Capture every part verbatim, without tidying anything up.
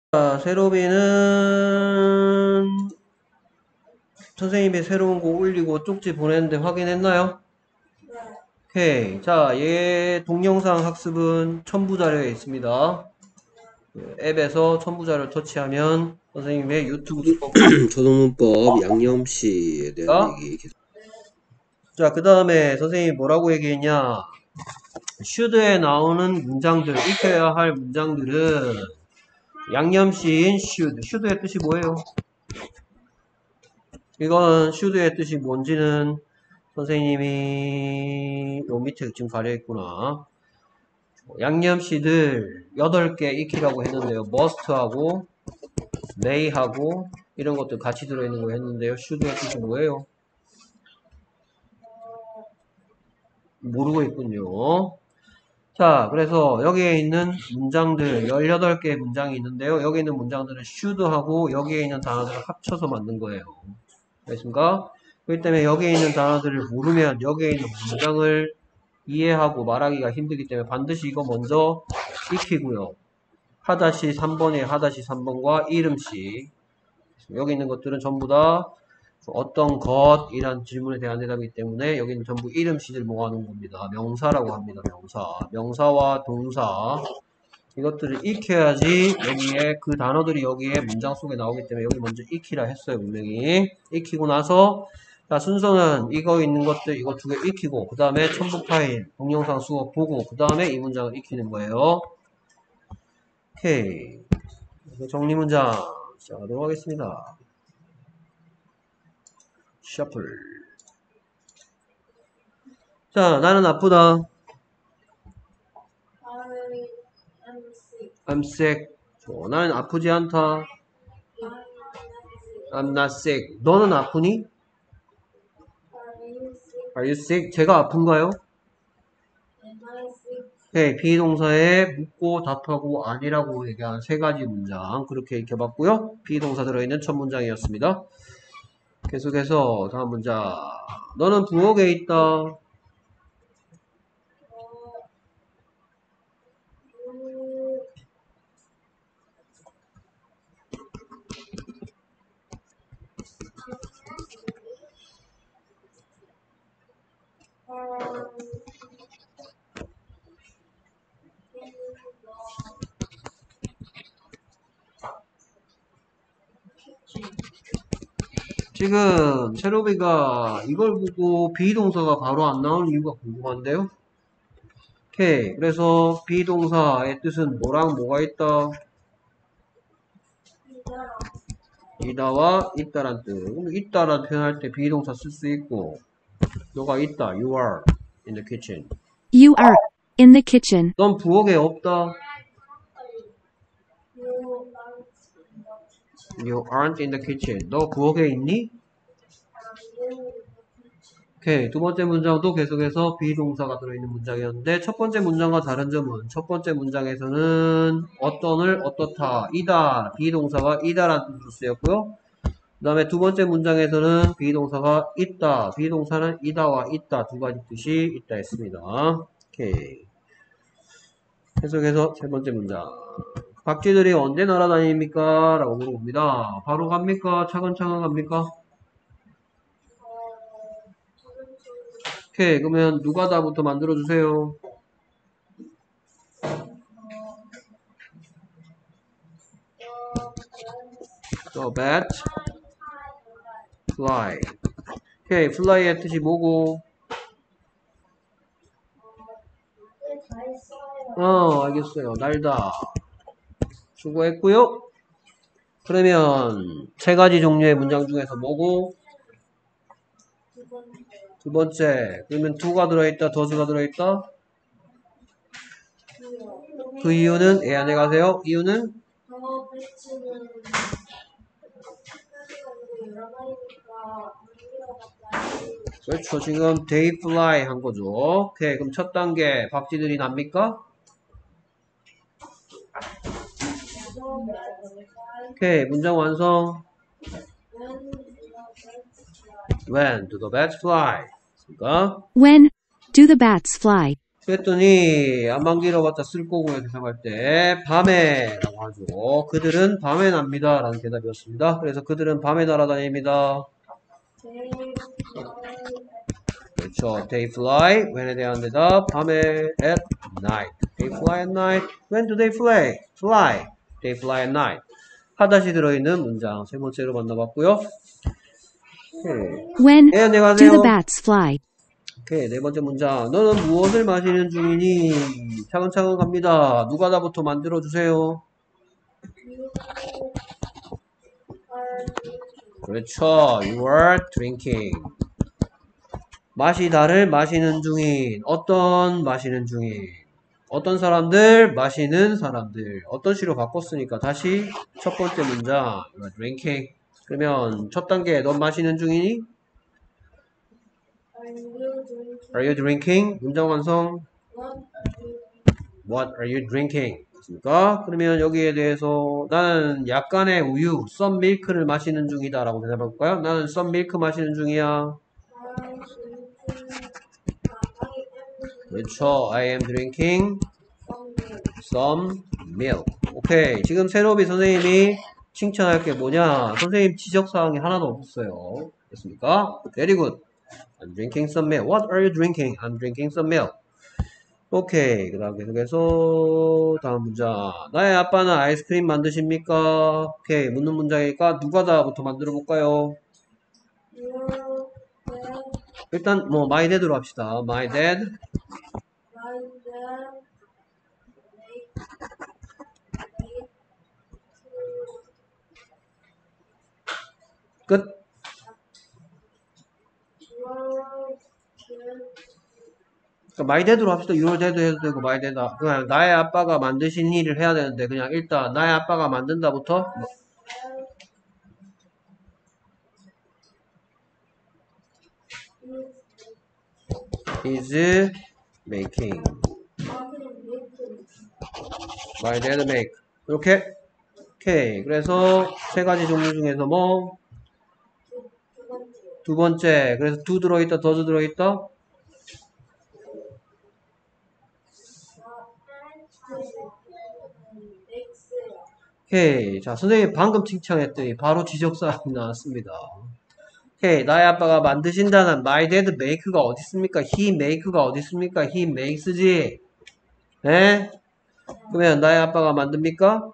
자, 세로비는 선생님이 새로운 거 올리고 쪽지 보냈는데 확인했나요? 오케이. 자, 얘 동영상 학습은 첨부 자료에 있습니다. 앱에서 첨부 자료를 터치하면 선생님의 유튜브 수업 초등문법 양념시에 대한 얘기 계속. 자, 그 다음에 선생님이 뭐라고 얘기했냐? should에 나오는 문장들, 익혀야 할 문장들은 양념시인 should. should의 뜻이 뭐예요? 이건 should의 뜻이 뭔지는 선생님이 요 밑에 지금 가려있구나. 양념시들 여덟 개 익히라고 했는데요. must하고 may하고 이런 것들 같이 들어있는 거 했는데요. should의 뜻이 뭐예요? 모르고 있군요. 자, 그래서 여기에 있는 문장들 열여덟 개의 문장이 있는데요. 여기 있는 문장들은 should하고 여기에 있는 단어들을 합쳐서 만든 거예요. 알겠습니까? 그렇기 때문에 여기에 있는 단어들을 모르면 여기에 있는 문장을 이해하고 말하기가 힘들기 때문에 반드시 이거 먼저 익히고요. 하다시 삼 번에 하다시 삼 번과 이름씩. 여기 있는 것들은 전부 다 어떤 것이란 질문에 대한 대답이기 때문에 여기는 전부 이름식을 모아놓은 겁니다. 명사라고 합니다. 명사. 명사와 동사. 이것들을 익혀야지 여기에 그 단어들이 여기에 문장 속에 나오기 때문에 여기 먼저 익히라 했어요. 분명히. 익히고 나서 자, 순서는 이거 있는 것들 이거 두 개 익히고 그 다음에 첨부 파일 동영상 수업 보고 그 다음에 이 문장을 익히는 거예요. 오케이. 정리 문장 시작하도록 하겠습니다. 셔플. 자, 나는 아프다. I'm sick. 어, 나는 아프지 않다. I'm not sick. 너는 아프니? Are you sick? 제가 아픈가요? 네, 비동사에 묻고 답하고 아니라고 얘기한 세 가지 문장 그렇게 익혀봤고요. 비동사 들어있는 첫 문장이었습니다. 계속해서 다음 문장. 너는 부엌에 있다. 지금 체로비가 이걸 보고 비동사가 바로 안 나오는 이유가 궁금한데요. 오케이. 그래서 비동사의 뜻은 뭐랑 뭐가 있다? 이다와 있다란 뜻. 그럼 있다란 표현할 때 비동사 쓸 수 있고 너가 있다. You are in the kitchen. You are in the kitchen. 넌 부엌에 없다. You aren't in the kitchen. 너 부엌에 있니? 오케이. 두 번째 문장도 계속해서 비동사가 들어있는 문장이었는데 첫 번째 문장과 다른 점은 첫 번째 문장에서는 어떤을 어떻다 이다 비동사가 이다라는 뜻으로 쓰였고요. 그 다음에 두 번째 문장에서는 비동사가 있다 비동사는 이다와 있다 두 가지 뜻이 있다 했습니다. 오케이. 계속해서 세 번째 문장. 박쥐들이 언제 날아다닙니까? 라고 물어봅니다. 바로 갑니까? 차근차근 갑니까? 오케이. 그러면 누가다부터 만들어주세요. The bat fly. 오케이. fly의 뜻이 뭐고? 어, 알겠어요. 날다. 수고했고요. 그러면 세 가지 종류의 문장 중에서 뭐고? 두 번째. 그러면 do가 들어있다, does가 들어있다? 그 이유는 예, 안녕히 가세요. 이유는 그렇죠. 지금 they fly 한 거죠. 오케이. 그럼 첫 단계 박쥐들이 납니까? 오케이. 문장 완성. When do the bats fly? 그러니까 When do the bats fly? 그랬더니 안만 길어봤자 쓸 거고요. 대답할 때 밤에 라고 하죠. 그들은 밤에 납니다 라는 대답이었습니다. 그래서 그들은 밤에 날아다닙니다. 그렇죠. They fly. when에 대한 대답. 밤에 at night. They fly at night. When do they fly? Fly. They fly at night. 하다시 들어있는 문장 세 번째로 만나봤고요. 오케이. When 네, do 안녕하세요. the bats fly? 오케이, 네 번째 문장. 너는 무엇을 마시는 중이니? 차근차근 갑니다. 누가 다부터 만들어주세요. 그렇죠. You are drinking. 마시다를 마시는 중인. 어떤 마시는 중인. 어떤 사람들 마시는 사람들. 어떤 시로 바꿨으니까 다시 첫 번째 문장. You are drinking. 그러면 첫 단계 넌 마시는 중이니? Are you drinking? 문장 완성. What are you drinking? 맞습니까? 그러면 여기에 대해서 나는 약간의 우유, some milk를 마시는 중이다 라고 대답해볼까요? 나는 some milk 마시는 중이야. 그렇죠. I am drinking some milk. 오케이. 지금 새로비 선생님이 칭찬할 게 뭐냐? 선생님 지적사항이 하나도 없었어요. 됐습니까? Very good. I'm drinking some milk. What are you drinking? I'm drinking some milk. 오케이. 그 다음 계속해서 다음 문장. 나의 아빠는 아이스크림 만드십니까? 오케이. 묻는 문장이니까 누가 다부터 만들어 볼까요? 일단 뭐 my dad로 합시다. My dad. 끝. 그러니까 my dad로 합시다. your dad 해도 되고 my dad. 그냥 나의 아빠가 만드신 일을 해야 되는데 그냥 일단 나의 아빠가 만든다부터 is making. my dad make. 이렇게. 오케이. 그래서 세 가지 종류 중에서 뭐 두 번째. 그래서 do 들어있다, does 들어있다. 오케이. 자, 선생님 방금 칭찬했더니 바로 지적사항이 나왔습니다. 오케이. 나의 아빠가 만드신다는 my dad make가 어디 있습니까? he make가 어디 있습니까? he makes지. 네? 그러면 나의 아빠가 만듭니까?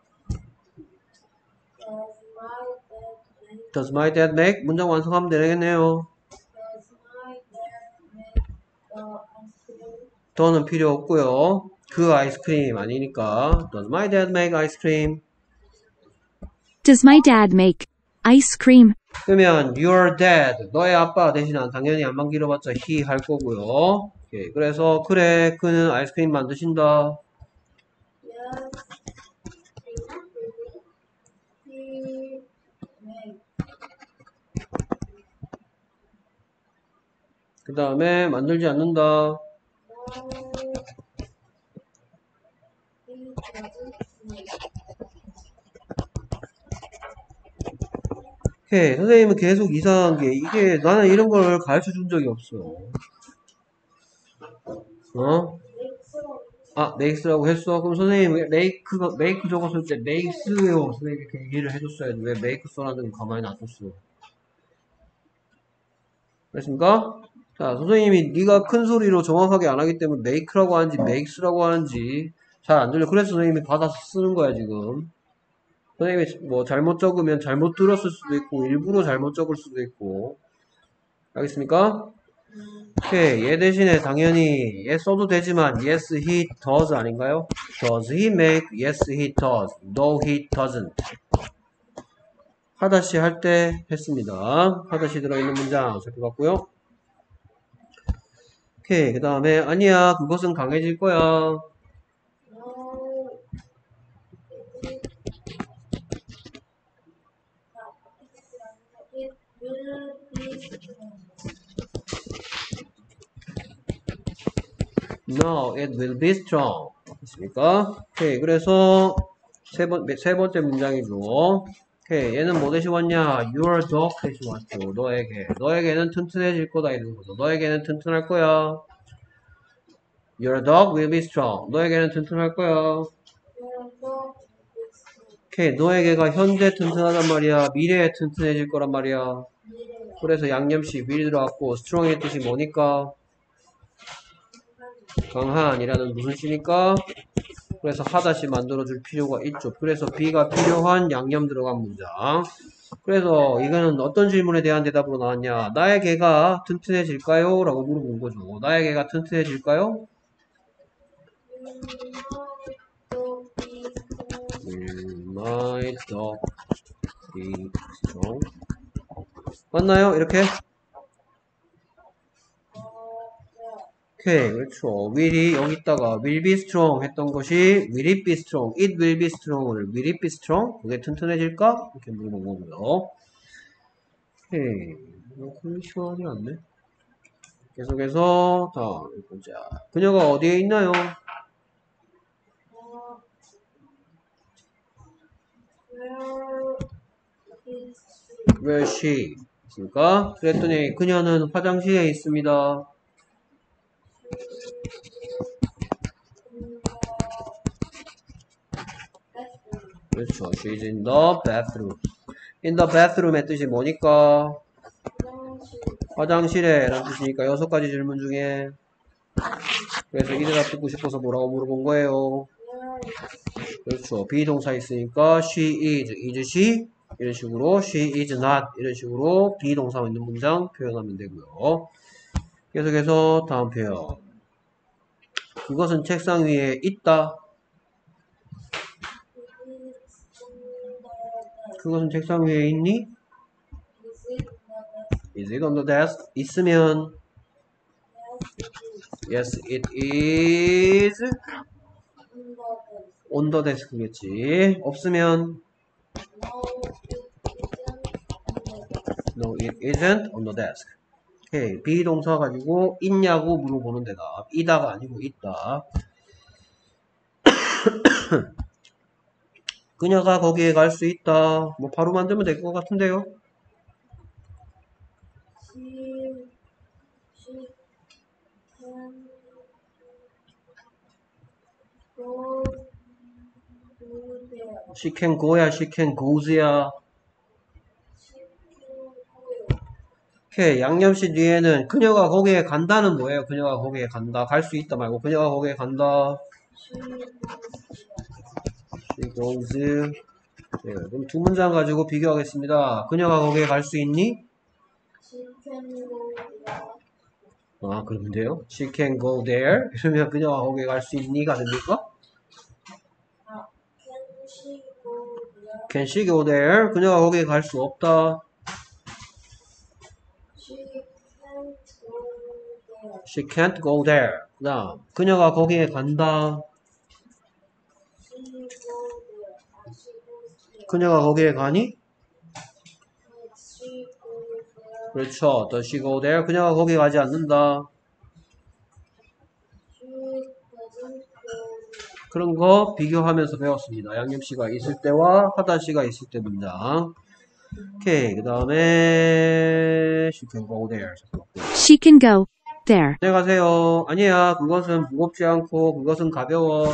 Does my dad make? 문장 완성하면 되겠네요. 더는 필요 없고요. 그 아이스크림 아니니까. Does my dad make ice cream? Does my dad make ice cream? 그러면 your dad, 너의 아빠 대신은 당연히 안만 길어봤자 he 할 거고요. 오케이. 그래서 그래 그는 아이스크림 만드신다. 그 다음에 만들지 않는다. 오케이. 선생님은 계속 이상한 게 이게 나는 이런 걸 가르쳐 준 적이 없어. 어? 아, make라고 했어? 그럼 선생님 make가 make 적었을 때 makes요. 선생님이 이렇게 얘기를 해줬어야지. 왜 make 써놨는지 가만히 놔뒀어. 그렇습니까? 자, 선생님이 네가 큰 소리로 정확하게 안 하기 때문에 make라고 하는지 makes라고 하는지 잘 안 들려. 그래서 선생님이 받아서 쓰는 거야 지금. 선생님이 뭐 잘못 적으면 잘못 들었을 수도 있고 일부러 잘못 적을 수도 있고. 알겠습니까? 오케이. 얘 대신에 당연히 얘 써도 되지만 yes he does 아닌가요? Does he make? Yes he does. No he doesn't. 하다시 할 때 했습니다. 하다시 들어있는 문장 살펴봤고요. 오케이. 그 다음에 아니야 그것은 강해질 거야. No, it will be strong. 됐습니까? 오케이. 그래서 세 번, 세 번째 문장이죠. 오케이. 얘는 뭐 대신 왔냐? Your dog 대신 왔죠. 너에게. 너에게는 튼튼해질 거다. 이런 거죠. 너에게는 튼튼할 거야. Your dog will be strong. 너의 개는 튼튼할 거야. 오케이. 너의 개가 현재 튼튼하단 말이야. 미래에 튼튼해질 거란 말이야. 그래서 양념식 will이 들어갔고 strong의 뜻이 뭐니까? 강한이라는 무슨 시니까? 그래서 하다시 만들어줄 필요가 있죠. 그래서 B가 필요한 양념 들어간 문장. 그래서 이거는 어떤 질문에 대한 대답으로 나왔냐? 나의 개가 튼튼해질까요? 라고 물어본 거죠. 나의 개가 튼튼해질까요? Will my dog be strong? 맞나요? 이렇게? 오케이, 그렇죠. will이 여기 있다가 will be strong 했던 것이 will it be strong, it will be strong을 will it be strong? 그게 튼튼해질까? 이렇게 물어본 거고요. 오케이, 그럼 시원하지 않네. 계속해서 다음 보자. 그녀가 어디에 있나요? Where is she? 있습니까? 그랬더니 그녀는 화장실에 있습니다. 그렇죠. She's in the bathroom. In the bathroom의 뜻이 뭐니까? 화장실에 라는 뜻이니까 여섯 가지 질문 중에 그래서 이 대답 듣고 싶어서 뭐라고 물어본 거예요? 그렇죠. 비동사 있으니까 she is, is she? 이런 식으로 she is not 이런 식으로 비동사 있는 문장 표현하면 되고요. 계속해서 다음 표현. 그것은 책상 위에 있다. 그것은 책상 위에 있니? Is it on the desk? 있으면 Yes, it is on the desk겠지. 없으면 No, it isn't on the desk. 오케이, 비동사 가지고 있냐고 물어보는 대답. 이다가 아니고 있다. 그녀가 거기에 갈 수 있다. 뭐 바로 만들면 될 것 같은데요. She can go야, she can goes야. 오케이, 양념씨 뒤에는 그녀가 거기에 간다는 뭐예요? 그녀가 거기에 간다. 갈 수 있다 말고 그녀가 거기에 간다. She goes. 네, 그럼 두 문장 가지고 비교하겠습니다. 그녀가 거기에 갈 수 있니? 아, 그런데요? She can go there. 그러면 그녀가 거기에 갈 수 있니가 됩니까? Can she go there? 그녀가 거기에 갈 수 없다. She can't go there. 그 다음, 그녀가 거기에 간다. 그녀가 거기에 가니? 그렇죠. Does she go there? 그녀가 거기에 가지 않는다. 그런 거 비교하면서 배웠습니다. 양념씨가 있을 때와 하다씨가 있을 때 문장. 오케이. 그 다음에 she can go there. She can go there. 안녕하세요. 아니야. 그것은 무겁지 않고 그것은 가벼워.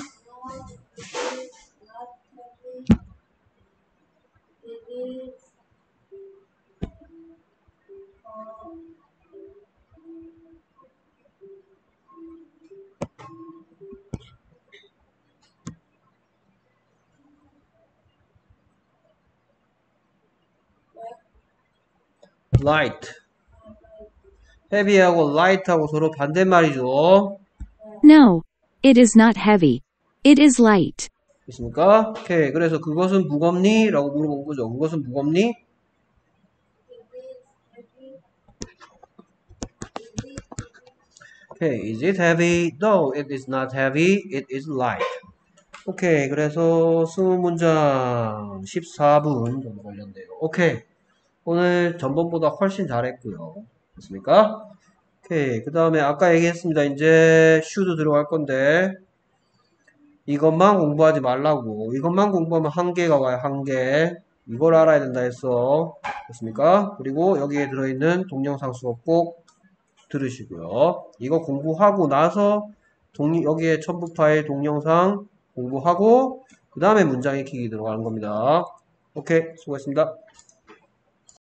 light. heavy하고 light하고 서로 반대말이죠. No, it is not heavy. It is light. 있습니까? 오케이. 그래서 그것은 무겁니? 라고 물어본 거죠. 그것은 무겁니? 오케이. Is it heavy? No, it is not heavy. It is light. 오케이. 그래서 이십 문장 십사 분 정도 걸렸네요. 오케이. 오늘 전번보다 훨씬 잘했고요. 됐습니까? 오케이. 그 다음에 아까 얘기했습니다. 이제 should 들어갈 건데 이것만 공부하지 말라고. 이것만 공부하면 한계가 와요. 한계. 이걸 알아야 된다 했어. 됐습니까? 그리고 여기에 들어있는 동영상 수업 꼭 들으시고요. 이거 공부하고 나서 동, 여기에 첨부 파일 동영상 공부하고 그 다음에 문장 익히기 들어가는 겁니다. 오케이, 수고했습니다.